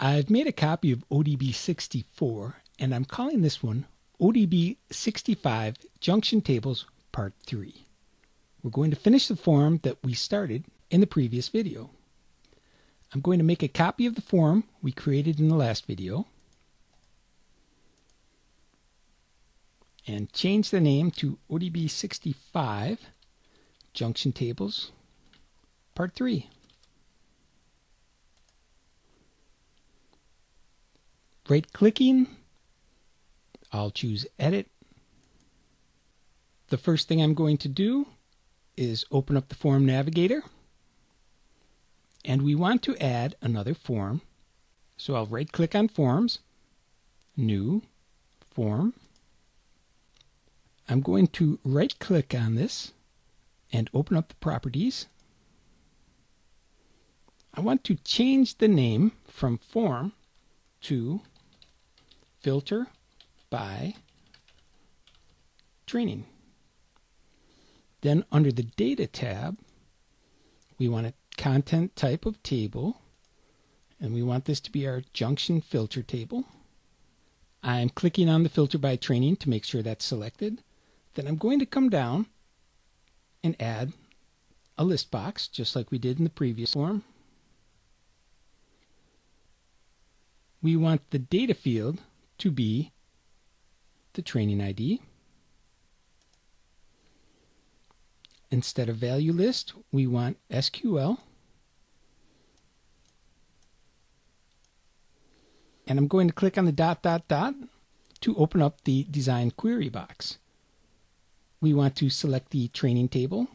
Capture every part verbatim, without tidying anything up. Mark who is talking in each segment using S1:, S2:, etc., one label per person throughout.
S1: I've made a copy of O D B sixty-four, and I'm calling this one O D B sixty-five Junction Tables Part three. We're going to finish the form that we started in the previous video. I'm going to make a copy of the form we created in the last video and change the name to O D B sixty-five Junction Tables Part three. Right-clicking, I'll choose Edit. The first thing I'm going to do is open up the Form Navigator, and we want to add another form. So I'll right-click on Forms, New, Form. I'm going to right-click on this and open up the properties. I want to change the name from Form to Filter by Training. Then under the Data tab, we want a content type of table, and we want this to be our Junction Filter table. I'm clicking on the Filter by Training to make sure that's selected. Then I'm going to come down and add a list box, just like we did in the previous form. We want the data field to be the training I D. Instead of value list, we want S Q L. And I'm going to click on the dot, dot, dot to open up the design query box. We want to select the training table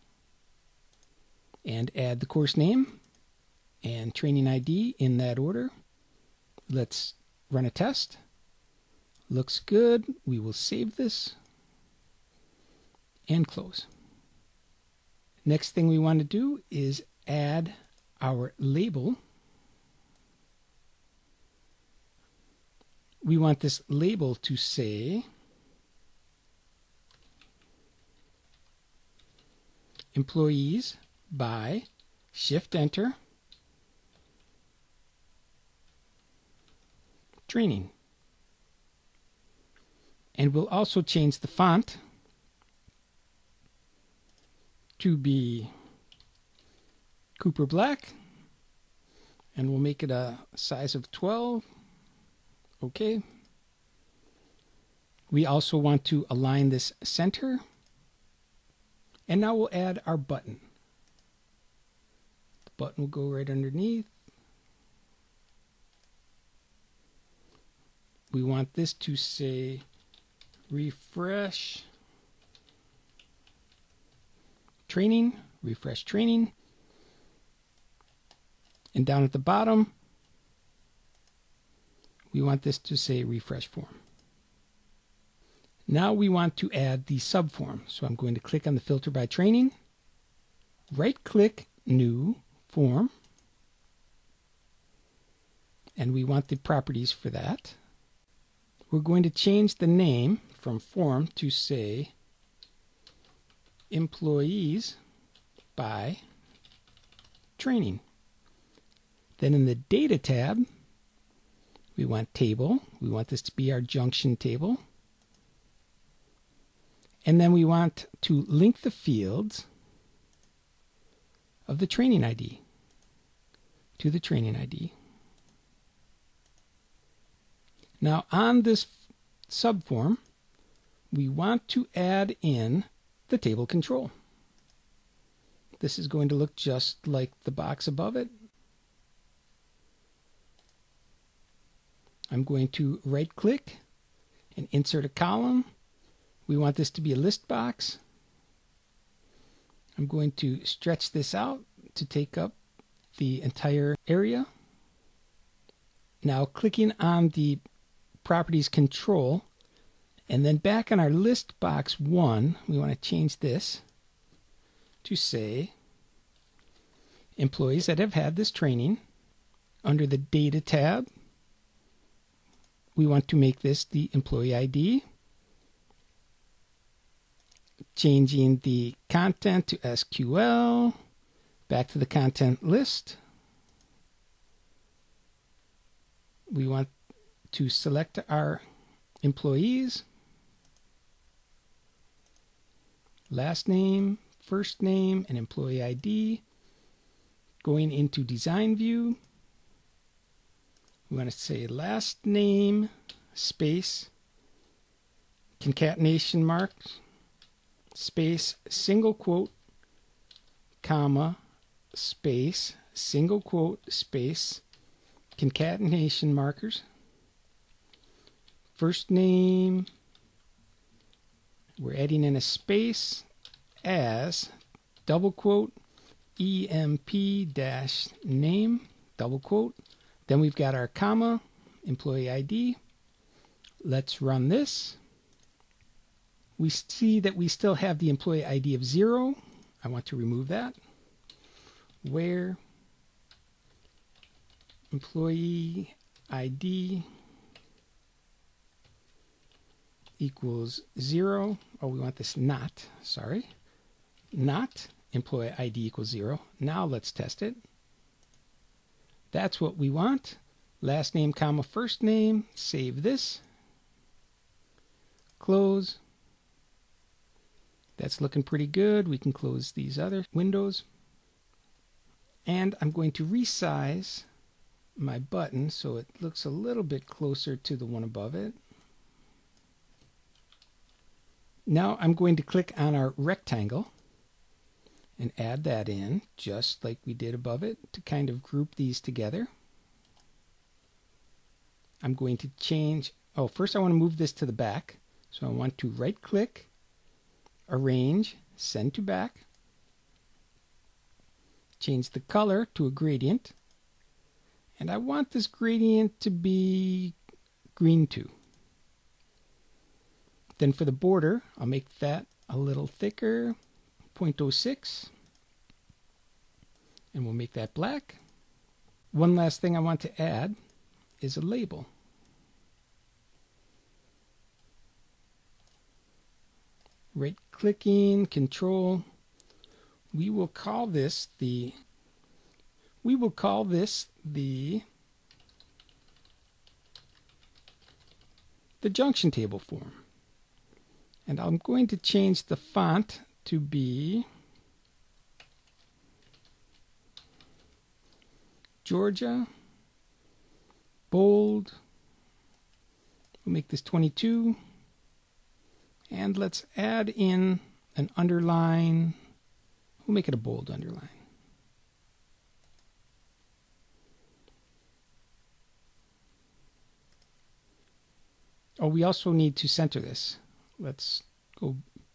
S1: and add the course name and training I D in that order. Let's run a test. Looks good. We will save this and close. Next thing we want to do is add our label. We want this label to say employees by Shift Enter Training. And we'll also change the font to be Cooper Black, and we'll make it a size of twelve. Okay. We also want to align this center, and now we'll add our button. The button will go right underneath. We want this to say refresh training, refresh training. And down at the bottom, we want this to say refresh form. Now we want to add the subform. So I'm going to click on the filter by training, right click new form, and we want the properties for that. We're going to change the name from form to say employees by training. Then in the data tab, we want table. We want this to be our junction table. And then we want to link the fields of the training I D to the training I D. Now on this subform, we want to add in the table control. This is going to look just like the box above it. I'm going to right click and insert a column. We want this to be a list box. I'm going to stretch this out to take up the entire area. Now clicking on the properties control, and then back on our list box one, we want to change this to say employees that have had this training. Under the data tab, we want to make this the employee I D. Changing the content to S Q L, back to the content list. we want to select our employees, last name, first name, and employee I D. Going into design view, we want to say last name space concatenation marks space single quote comma space single quote space concatenation markers. First name, we're adding in a space as double quote E M P dash name double quote. Then we've got our comma, employee I D. Let's run this. We see that we still have the employee I D of zero. I want to remove that. Where employee I D equals zero. Oh, we want this not, sorry. Not employee I D equals zero. Now let's test it. That's what we want. Last name, comma, first name. Save this. Close. That's looking pretty good. We can close these other windows. And I'm going to resize my button so it looks a little bit closer to the one above it. Now I'm going to click on our rectangle and add that in just like we did above it to kind of group these together. I'm going to change, oh, first I want to move this to the back. So I want to right click, arrange, send to back, change the color to a gradient, and I want this gradient to be green too. Then for the border, I'll make that a little thicker, zero point zero six, and we'll make that black. One last thing I want to add is a label. Right clicking, control. We will call this the we will call this the the Junction Table Form. And I'm going to change the font to be Georgia, bold. We'll make this twenty-two. And let's add in an underline. We'll make it a bold underline. Oh, we also need to center this. Let's go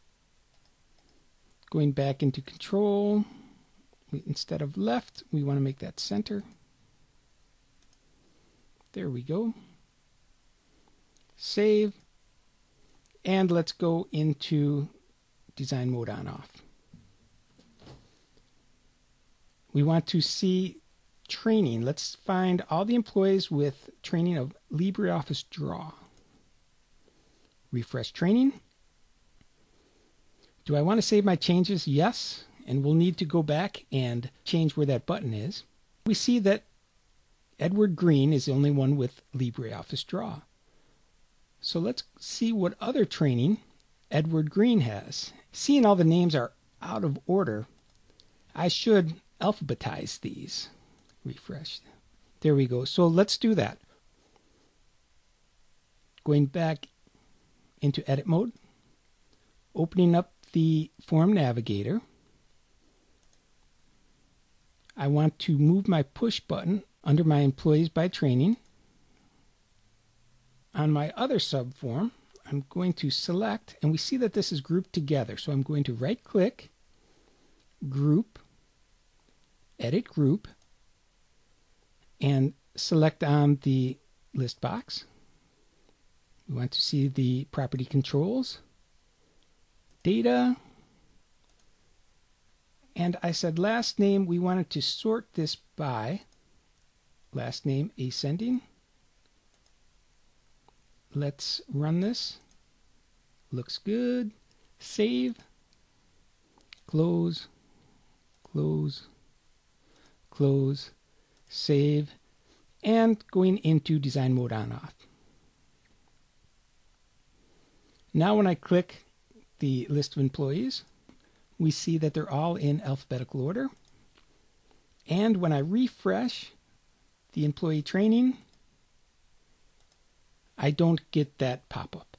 S1: going back into control. We, instead of left, we want to make that center. There we go. Save. And let's go into design mode on off. We want to see training. Let's find all the employees with training of LibreOffice Draw. Refresh training. Do I want to save my changes? Yes. And we'll need to go back and change where that button is. We see that Edward Green is the only one with LibreOffice Draw. So let's see what other training Edward Green has. Seeing all the names are out of order, I should alphabetize these. Refresh. There we go. So let's do that. Going back into edit mode, opening up the form navigator. I want to move my push button under my employees by training. On my other subform, I'm going to select, and we see that this is grouped together. So I'm going to right click, group, edit group, and select on the list box. We want to see the property controls, data, and I said last name, we wanted to sort this by last name ascending. Let's run this. Looks good. Save. Close. Close. Close. Save. and going into design mode on off. Now when I click the list of employees, we see that they're all in alphabetical order. And when I refresh the employee training, I don't get that pop-up.